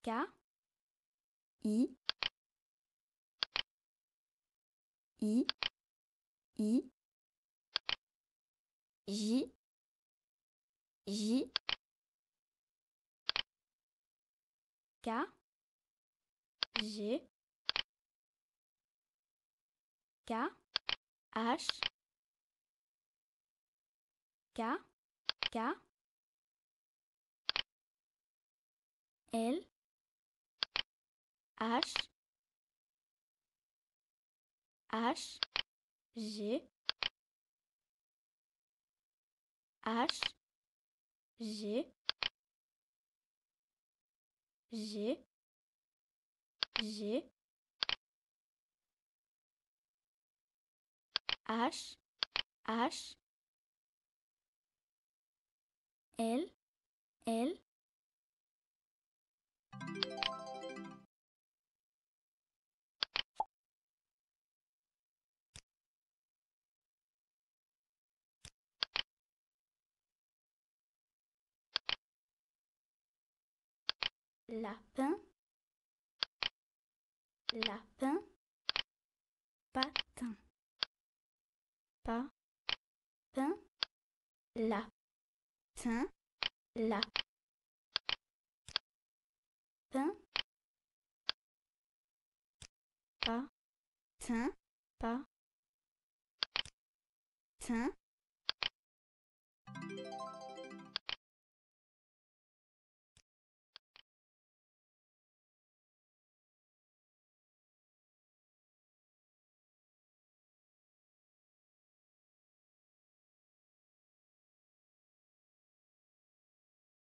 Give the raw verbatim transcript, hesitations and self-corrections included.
K, I, I, I, J, J, K, G, K, H, K, K, L, H, H, G, H, G, G, G, H, H, L, L, lapin, lapin, patin, patin, lapin, lapin, patin, patin.